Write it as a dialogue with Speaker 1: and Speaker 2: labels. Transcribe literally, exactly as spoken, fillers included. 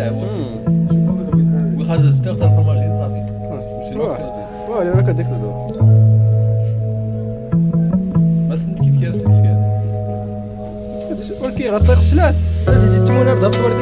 Speaker 1: لا وخرج ستة تاع الفرماجين صافي مشي
Speaker 2: واه
Speaker 1: نوكل
Speaker 2: واه انا كديك تدور
Speaker 1: ما سنت كيف كيرسيت كان
Speaker 2: ولكن غطيق سلات تجي تمونا بدا